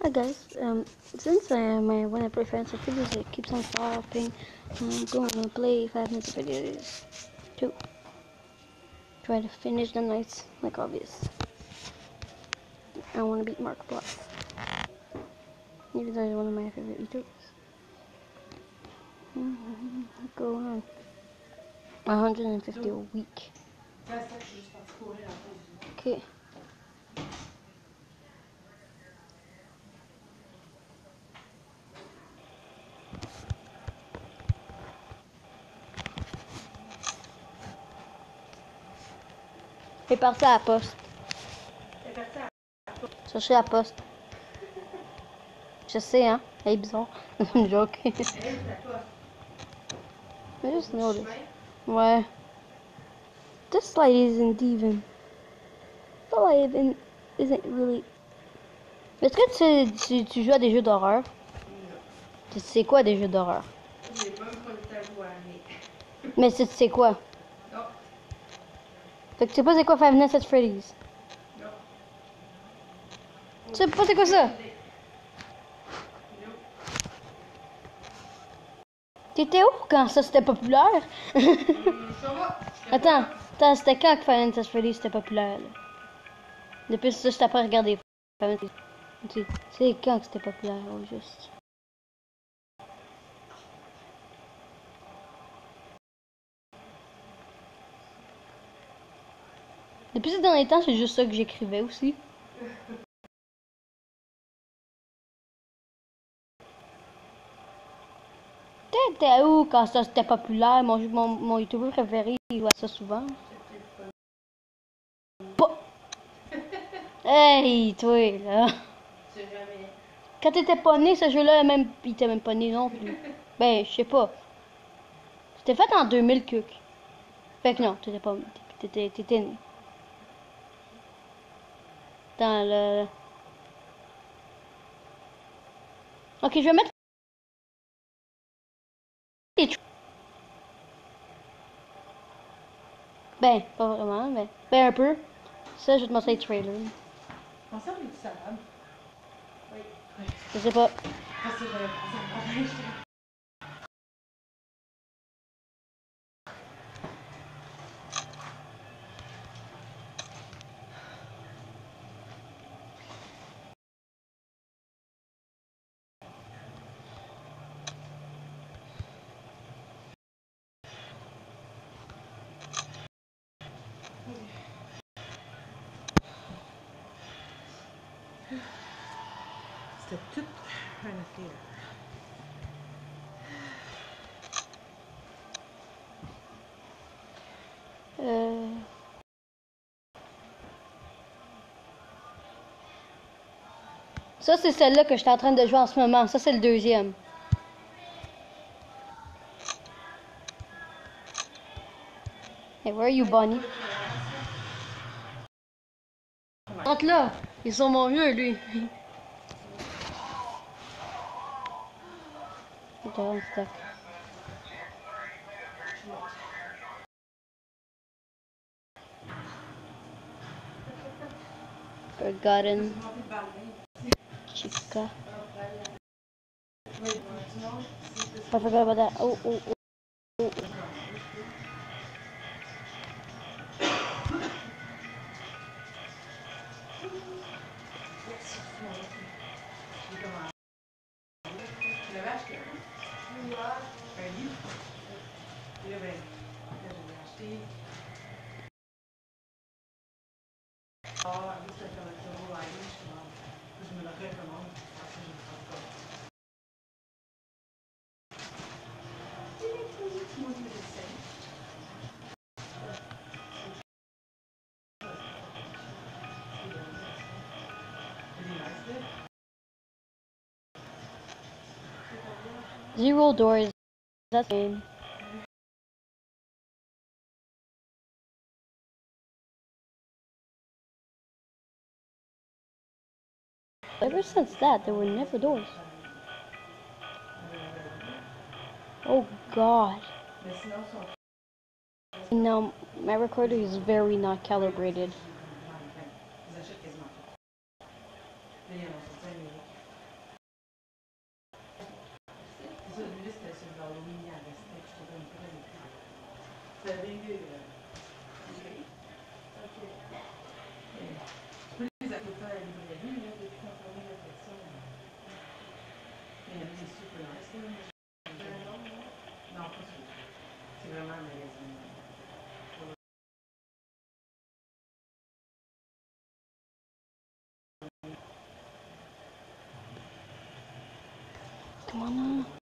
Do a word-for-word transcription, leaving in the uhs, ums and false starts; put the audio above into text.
Hi guys, um, since uh, my when I play Fantasy videos it keeps on stopping, I'm going to play Five Nights at Freddy's to try to finish the nights like obvious. I want to beat Mark Plus. Even though he's one of my favorite YouTubers. Mm-hmm. Go on. one hundred fifty a week. Okay. Il est parti à la poste. Chercher la poste. Je sais, hein. Elle est bizarre. Une joke. I just noticed. Ouais. This light isn't even. The light even isn't really. Est-ce que tu, tu, tu joues à des jeux d'horreur? Tu sais quoi des jeux d'horreur? J'ai même pas le temps de jouer. Mais tu sais quoi? Non. Fait que tu sais pas c'est quoi Five Nights at Freddy's? Non. Tu sais pas c'est quoi ça? Non. T'étais où quand ça c'était populaire? Hum, ça va. Attends, attends, c'était quand que Five Nights at Freddy's c'était populaire? Là? Depuis ça, je t'ai pas regardé. Tu sais quand que c'était populaire, au juste? Depuis ces derniers temps, c'est juste ça que j'écrivais aussi. T'étais où quand ça c'était populaire? Mon, mon, mon YouTuber préféré, il jouait à ça souvent. Pas... Hey, toi, là. C'est jamais. Quand t'étais pas né, ce jeu-là, même, il était même pas né non plus. Ben, je sais pas. C'était fait en deux mille cuc. Fait que non, t'étais pas t'étais, t'étais né. Dans le... Ok, je vais mettre... Ben, pas vraiment, mais... Ben, un peu. Ça, je vais te montrer les trailers. On sert une salade. Oui. Je sais pas. Parce que j'avais pensé à c'était toute une affaire. Euh... Ça, c'est celle-là que je suis en train de jouer en ce moment. Ça, c'est le deuxième. Hey, where are you, Bonnie? Rentre là. Ils sont mon vieux, lui. Il est en stock. Forgotten. Chica. I forgot about that. Oh, oh, oh. oh. Tu l'avais acheté un? Un livre? Et là, ben, là, je l'ai acheté. Ah, avec cette collection-là, je me le recommande. Parce que je me sens pas. Zero doors. That's the game. Ever since that, there were never doors. Oh God. No, my recorder is very not calibrated. Halloween, yeah, that's next to them. C'est bien que... Ok. Ok. Plus les acteurs à la librairie, là, depuis qu'on tournait la collection. Mais il y en a des super nice, là. Non, pas sûr. C'est vraiment un magazine. Come on now.